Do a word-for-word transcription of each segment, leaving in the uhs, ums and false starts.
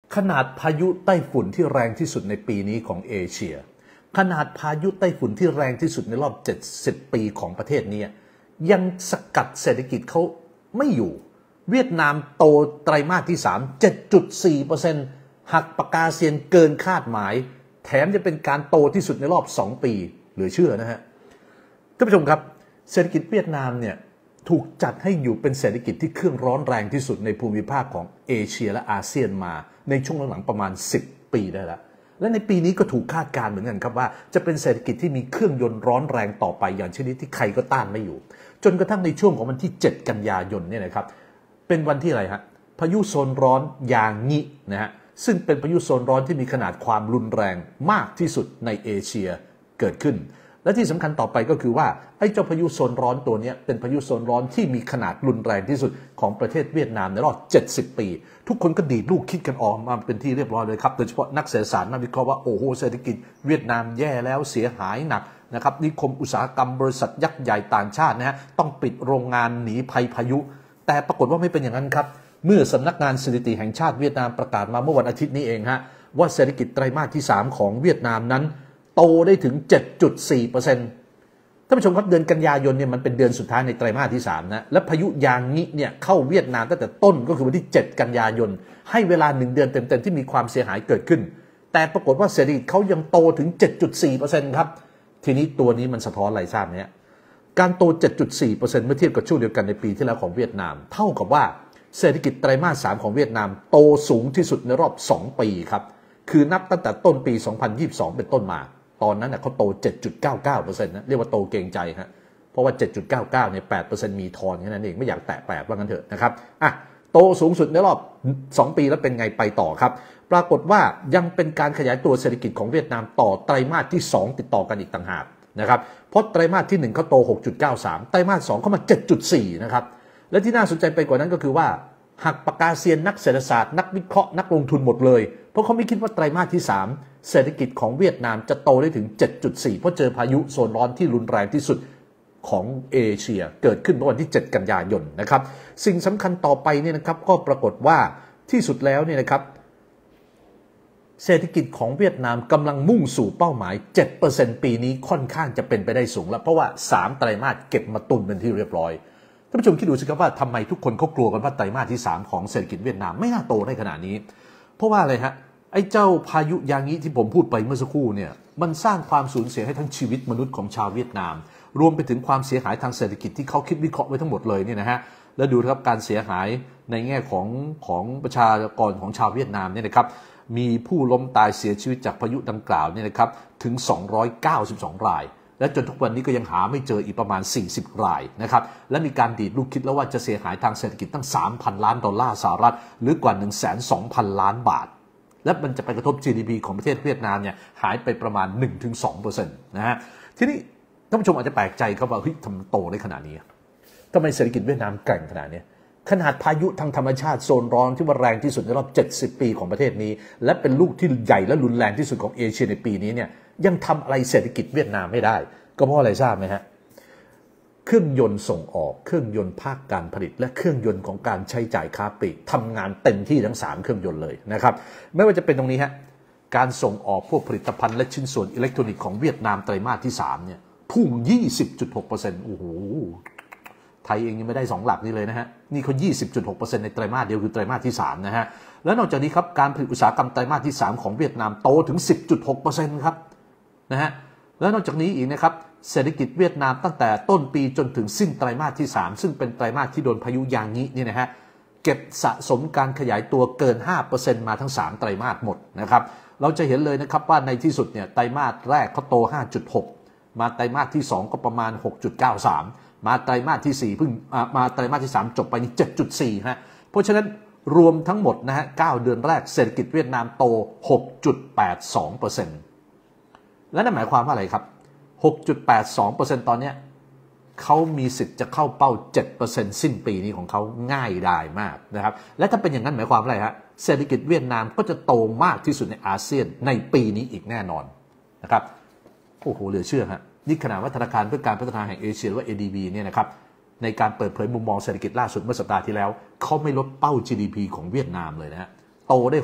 ขนาดพายุไต้ฝุ่นที่แรงที่สุดในปีนี้ของเอเชียขนาดพายุไต้ฝุ่นที่แรงที่สุดในรอบเจ็ดสิบปีของประเทศนี้ยังสกัดเศรษฐกิจเขาไม่อยู่เวียดนามโตไตรมาสที่สาม เจ็ดจุดสี่เปอร์เซ็นต์ หักปากกาเซียนเกินคาดหมายแถมจะเป็นการโตที่สุดในรอบสองปีเหลือเชื่อนะฮะท่านผู้ชมครับเศรษฐกิจเวียดนามเนี่ยถูกจัดให้อยู่เป็นเศรษฐกิจที่เครื่องร้อนแรงที่สุดในภูมิภาคของเอเชียและอาเซียนมาในช่วงหลังๆประมาณสิบปีได้แล้วและในปีนี้ก็ถูกคาดการณ์เหมือนกันครับว่าจะเป็นเศรษฐกิจที่มีเครื่องยนต์ร้อนแรงต่อไปอย่างชนิดที่ใครก็ต้านไม่อยู่จนกระทั่งในช่วงของวันที่เจ็ดกันยายนเนี่ยนะครับเป็นวันที่อะไรฮะพายุโซนร้อนยางงินะฮะซึ่งเป็นพายุโซนร้อนที่มีขนาดความรุนแรงมากที่สุดในเอเชียเกิดขึ้นและที่สำคัญต่อไปก็คือว่าไอ้เจ้าพายุโซนร้อนตัวนี้เป็นพายุโซนร้อนที่มีขนาดรุนแรงที่สุดของประเทศเวียดนามในรอบเจ็ดสิบปีทุกคนก็ดีดลูกคิดกันออกมาเป็นที่เรียบร้อยเลยครับโดยเฉพาะนักเศรษฐศาสตร์นักวิเคราะห์ว่าโอ้โหเศรษฐกิจเวียดนามแย่แล้วเสียหายหนักนะครับนิคมอุตสาหกรรมบริษัทยักษ์ใหญ่ต่างชาตินะฮะต้องปิดโรงงานหนีภัยพายุแต่ปรากฏว่าไม่เป็นอย่างนั้นครับเมื่อสำนักงานสถิติแห่งชาติเวียดนามประกาศมาเมื่อวันอาทิตย์นี้เองฮะว่าเศรษฐกิจไตรมาสที่สามของเวียดนามนั้นโตได้ถึง เจ็ดจุดสี่เปอร์เซ็นต์ท่านผู้ชมครับเดือนกันยายนเนี่ยมันเป็นเดือนสุดท้ายในไตรมาสที่สามนะและพายุยางงิเนี่ยเข้าเวียดนามตั้งแต่ต้นก็คือวันที่เจ็ดกันยายนให้เวลาหนึ่งเดือนเต็มๆที่มีความเสียหายเกิดขึ้นแต่ปรากฏว่าเศรษฐกิจเขายังโตถึง เจ็ดจุดสี่เปอร์เซ็นต์ ครับทีนี้ตัวนี้มันสะท้อนอะไรทราบไหมฮะการโต เจ็ดจุดสี่เปอร์เซ็นต์ เมื่อเทียบกับช่วงเดียวกันในปีที่แล้วของเวียดนามเท่ากับว่าเศรษฐกิจไตรมาสสามของเวียดนามโตสูงที่สุดในรอบสองปีครับคือนับตั้งแต่ต้นปีสองพันยี่สิบสองเป็นต้นมาตอนนั้นน่ะเขาโต เจ็ดจุดเก้าเก้าเปอร์เซ็นต์ นะเรียกว่าโตเกรงใจฮะเพราะว่า เจ็ดจุดเก้าเก้า เนี่ย แปดเปอร์เซ็นต์ มีทอนแค่นั้นเองไม่อยากแตะแปดว่างั้นเถอะนะครับอ่ะโตสูงสุดในรอบสองปีแล้วเป็นไงไปต่อครับปรากฏว่ายังเป็นการขยายตัวเศรษฐกิจของเวียดนามต่อไตรมาสที่สองติดต่อกันอีกต่างหากนะครับเพราะไตรมาสที่หนึ่งเขาโต หกจุดเก้าสาม ไตรมาสสองเข้ามา เจ็ดจุดสี่ นะครับและที่น่าสนใจไปกว่านั้นก็คือว่าหักปากกาเซียนนักเศรษฐศาสตร์นักวิเคราะห์นักลงทุนหมดเลยเพราะเขาไม่คิดว่าไตรมาสที่สามเศรษฐกิจของเวียดนามจะโตได้ถึง เจ็ดจุดสี่ เพราะเจอพายุโซนร้อนที่รุนแรงที่สุดของเอเชียเกิดขึ้นเมื่อวันที่เจ็ดกันยายนนะครับสิ่งสำคัญต่อไปเนี่ยนะครับก็ปรากฏว่าที่สุดแล้วเนี่ยนะครับเศรษฐกิจของเวียดนามกำลังมุ่งสู่เป้าหมาย เจ็ดเปอร์เซ็นต์ ปีนี้ค่อนข้างจะเป็นไปได้สูงแล้วเพราะว่าสามไตรมาสเก็บมาตุนเป็นที่เรียบร้อยท่านผู้ชมคิดดูสิครับว่าทำไมทุกคนเขากลัวกันว่าไตรมาสที่สามของเศรษฐกิจเวียดนามไม่น่าโตได้ขนาดนี้เพราะว่าอะไรฮะไอ้เจ้าพายุยางนี้ที่ผมพูดไปเมื่อสักครู่เนี่ยมันสร้างความสูญเสียให้ทั้งชีวิตมนุษย์ของชาวเวียดนามรวมไปถึงความเสียหายทางเศรษฐกิจที่เขาคิดวิเคราะห์ไว้ทั้งหมดเลยเนี่ยนะฮะแล้วดูครับการเสียหายในแง่ของของประชากรของชาวเวียดนามเนี่ยนะครับมีผู้ล้มตายเสียชีวิตจากพายุดังกล่าวเนี่ยนะครับถึงสองร้อยเก้าสิบสองรายและจนทุกวันนี้ก็ยังหาไม่เจออีกประมาณสี่สิบรายนะครับและมีการดีดลูกคิดแล้วว่าจะเสียหายทางเศรษฐกิจตั้ง สามพัน ล้านดอลลาร์สหรัฐหรือกว่า หนึ่งแสนสองพัน ล้านบาทและมันจะไปกระทบ จี ดี พี ของประเทศเวียดนามเนี่ยหายไปประมาณ หนึ่งถึงสองเปอร์เซ็นต์ นะฮะทีนี้ท่านผู้ชมอาจจะแปลกใจครับว่าเฮ้ยทำไมโตได้ขนาดนี้ทำไมเศรษฐกิจเวียดนามแกร่งขนาดนี้ขนาดพายุทางธรรมชาติโซนร้อนที่ว่าแรงที่สุดในรอบเจ็ดสิบปีของประเทศนี้และเป็นลูกที่ใหญ่และรุนแรงที่สุดของเอเชียในปีนี้เนี่ยยังทำอะไรเศรษฐกิจเวียดนามไม่ได้ก็เพราะอะไรทราบไหมฮะเครื่องยนต์ส่งออกเครื่องยนต์ภาคการผลิตและเครื่องยนต์ของการใช้จ่ายค้าปลีกทำงานเต็มที่ทั้งสามเครื่องยนต์เลยนะครับไม่ว่าจะเป็นตรงนี้ฮะการส่งออกพวกผลิตภัณฑ์และชิ้นส่วนอิเล็กทรอนิกส์ของเวียดนามไตรมาสที่สามเนี่ยพุ่ง ยี่สิบจุดหกเปอร์เซ็นต์ โอ้โหไทยเองยังไม่ได้สองหลักนี่เลยนะฮะนี่เขา ยี่สิบจุดหกเปอร์เซ็นต์ ในไตรมาสเดียวคือไตรมาสที่สามนะฮะแล้วนอกจากนี้ครับการผลิตอุตสาหกรรมไตรมาสที่สามของเวียดนามโตถึง สิบจุดหกเปอร์เซ็นต์ ครับนะฮะแล้วนอกจากนี้อีกนะครับเศรษฐกิจเวียดนามตั้งแต่ต้นปีจนถึงสิ้นไตรมาสที่สามซึ่งเป็นไตรมาสที่โดนพายุยางงี้นี่นะฮะเก็บสะสมการขยายตัวเกิน ห้าเปอร์เซ็นต์ มาทั้งสามไตรมาสหมดนะครับเราจะเห็นเลยนะครับว่าในที่สุดเนี่ยไตรมาสแรกเขาโต ห้าจุดหก มาไตรมาสที่สองก็ประมาณ หกจุดเก้าสาม มาไตรมาสที่สี่เพิ่งมาไตรมาสที่สามจบไปนี่ เจ็ดจุดสี่ ฮะเพราะฉะนั้นรวมทั้งหมดนะฮะเก้าเดือนแรกเศรษฐกิจเวียดนามโต หกจุดแปดสองเปอร์เซ็นต์ และนั่นหมายความว่าอะไรครับ หกจุดแปดสองเปอร์เซ็นต์ ตอนนี้เขามีสิทธิ์จะเข้าเป้า เจ็ดเปอร์เซ็นต์ สิ้นปีนี้ของเขาง่ายดายมากนะครับและถ้าเป็นอย่างนั้นหมายความว่าอะไรฮะเศรษฐกิจเวียดนามก็จะโตมากที่สุดในอาเซียนในปีนี้อีกแน่นอนนะครับโอ้โหเหลือเชื่อฮะนี่ขณะว่าธนาคารเพื่อการพัฒนาแห่งเอเชียหรือว่า เอ ดี บี เนี่ยนะครับในการเปิดเผยมุมมองเศรษฐกิจล่าสุดเมื่อสัปดาห์ที่แล้วเขาไม่ลดเป้า จี ดี พี ของเวียดนามเลยนะฮะโตได้หก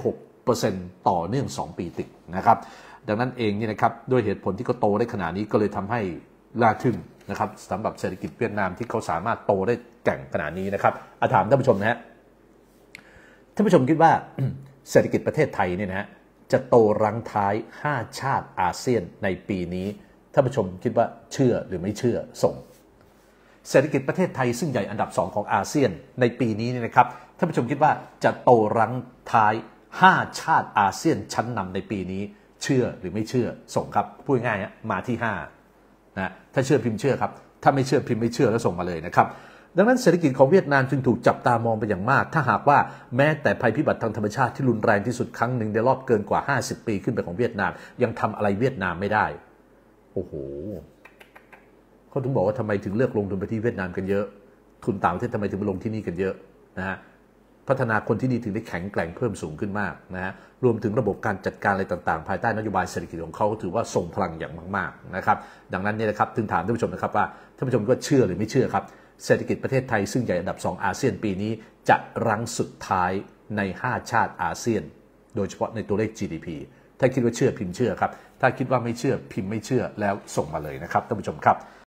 เปอร์เซ็นต์ ต่อเนื่องสองปีติดนะครับดังนั้นเองเนี่ยนะครับด้วยเหตุผลที่เขาโตได้ขนาดนี้ก็เลยทำให้น่าทึ่งนะครับสำหรับเศรษฐกิจเวียดนามที่เขาสามารถโตได้แกร่งขนาดนี้นะครับอาถามท่านผู้ชมนะฮะท่านผู้ชมคิดว่า เศรษฐกิจประเทศไทยเนี่ยนะฮะจะโตรั้งท้ายห้าชาติอาเซียนในปีนี้ท่านผู้ชมคิดว่าเชื่อหรือไม่เชื่อส่งเศรษฐกิจประเทศไทยซึ่งใหญ่อันดับสองของอาเซียนในปีนี้เนี่ยนะครับท่านผู้ชมคิดว่าจะโตรั้งท้ายห้าชาติอาเซียนชั้นนำในปีนี้เชื่อหรือไม่เชื่อส่งครับพูดง่ายๆมาที่ห้านะถ้าเชื่อพิมพ์เชื่อครับถ้าไม่เชื่อพิมพ์ไม่เชื่อแล้วส่งมาเลยนะครับดังนั้นเศรษฐกิจของเวียดนามจึงถูกจับตามองเป็นอย่างมากถ้าหากว่าแม้แต่ภัยพิบัติทางธรรมชาติที่รุนแรงที่สุดครั้งหนึ่งในรอบเกินกว่าห้าสิบปีขึ้นไปของเวียดนามยังทำอะไรเวียดนามไม่ได้โอ้โหเขาถึงบอกว่าทำไมถึงเลือกลงทุนไปที่เวียดนามกันเยอะทุนต่างประเทศทำไมถึงมาลงที่นี่กันเยอะนะฮะพัฒนาคนที่นี่ถึงได้แข็งแกร่งเพิ่มสูงขึ้นมากนะฮะรวมถึงระบบการจัดการอะไรต่างๆภายใต้นโยบายเศรษฐกิจของเขาถือว่าทรงพลังอย่างมากๆนะครับดังนั้นเนี่ยนะครับถึงถามท่านผู้ชมนะครับว่าท่านผู้ชมก็เชื่อหรือไม่เชื่อครับเศรษฐกิจประเทศไทยซึ่งใหญ่อันดับสองอาเซียนปีนี้จะรั้งสุดท้ายในห้าชาติอาเซียนโดยเฉพาะในตัวเลข จี ดี พี ถ้าคิดว่าเชื่อพิมพ์เชื่อครับถ้าคิดว่าไม่เชื่อพิมพ์ไม่เชื่อแล้วส่งมาเลยนะครับท่านผู้ชมครับ